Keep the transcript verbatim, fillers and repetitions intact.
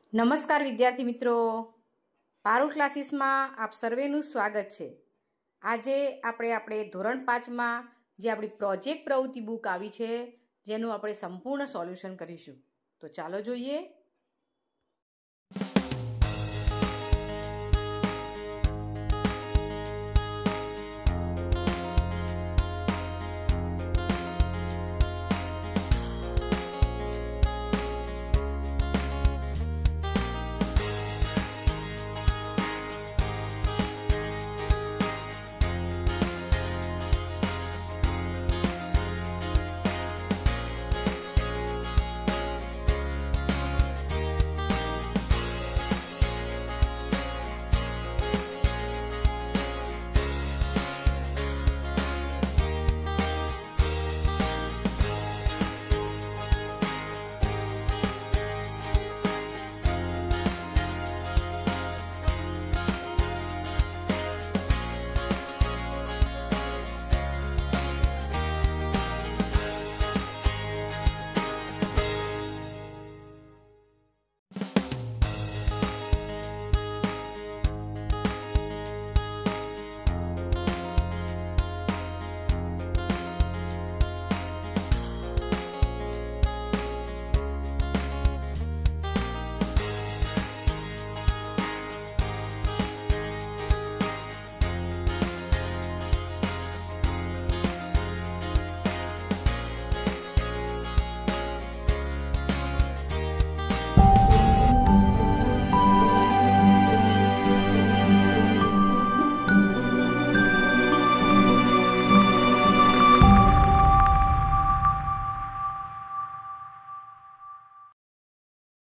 નમસ્કાર વિદ્યાર્થી મિત્રો, પારુલ ક્લાસીસમાં આપ સર્વેનું સ્વાગત છે। આજે આપણે આપણે ધોરણ પાંચમાં જે આપણી પ્રોજેક્ટ પ્રવૃત્તિ બુક આવી છે જેનું આપણે સંપૂર્ણ સોલ્યુશન કરીશું। તો ચાલો જોઈએ।